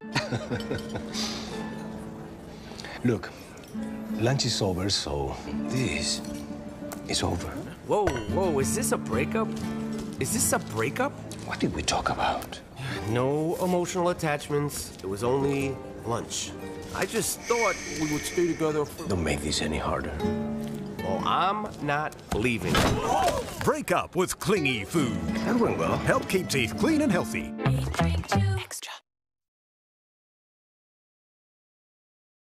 Look, lunch is over, so this is over. Whoa, is this a breakup? Is this a breakup? What did we talk about? No emotional attachments. It was only lunch. I just thought we would stay together for... Don't make this any harder. Well, I'm not leaving. Break up with clingy food. That went well. Help keep teeth clean and healthy. We drink to